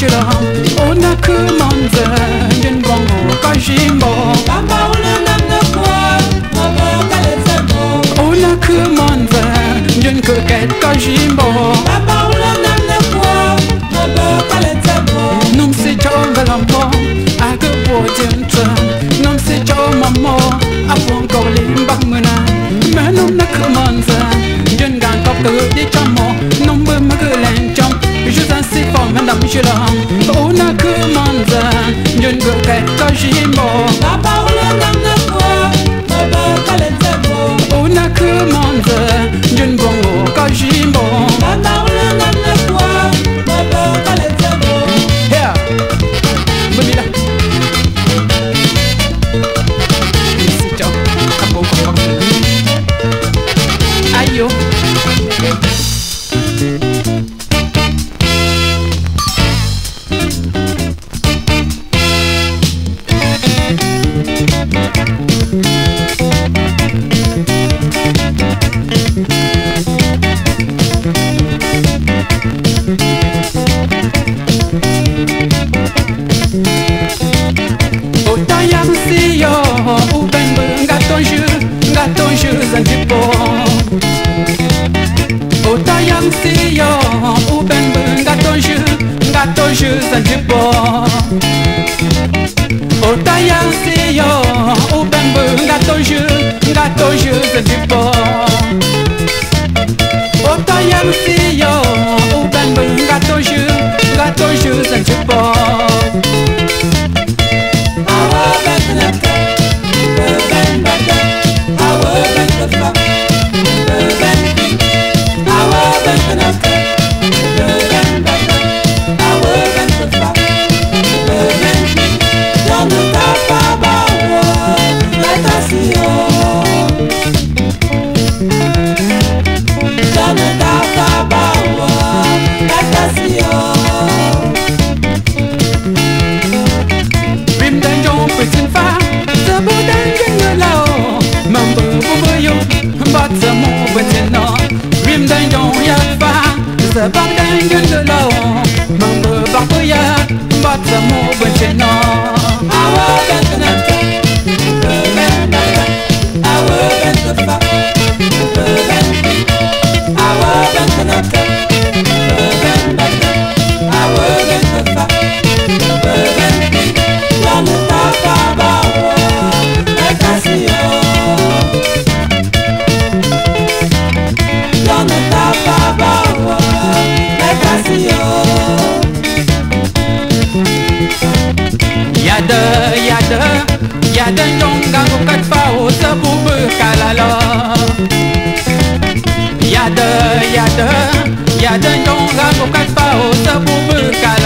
chila ona kumanza yen bongo kajimbo Bamba ulu nam na kwa Mabo kalezemo ona kumanza yen kuket kajimbo Bamba ulu nam na kwa Mabo kalezemo num se chonga lampo aga bojentra num se choma mo apon ko limba muna manum na kumanza yen gan kop ko di chamo num bu magalen chom je t'en sais pas madame je la ona kumanza yen kuket kajimbo Bamba ulu nam na kwa Mabo kalezemo ona kumanza yen bongo kajimbo Bamba ulu nam na kwa Mabo kalezemo yeah bumila si chom apon ko ayo Otayam si yo uben bu gaton jeu zanjipo Otayam si yo uben bu gaton jeu zanjipo Otayam si yo uben bu gaton jeu zanjipo Otayam si yo uben bu gaton jeu zanjipo Awa benaka Ben bada Awa benaka Ben Awa benaka Ben bada Awa benaka Ben Don't tapa bawo Let us see you Don't tapa bawo Let us see you Rim dan jong putin fa Sabu dan jeng lao Mambu bubu yo Bat semu putin no Rim dan jong yak fa Sabang dan jeng lao Mambu baku yak Bat semu putin no Awa benaka Ben bada Awa benaka Ben Awa benaka Ben bada Awa benaka Ben Don't tapa bawo Let us see you Don't tapa bawo Let us see you Yada jong gang kat pao Sabu berkalala Yada jong gang kat pao Sabu berkalala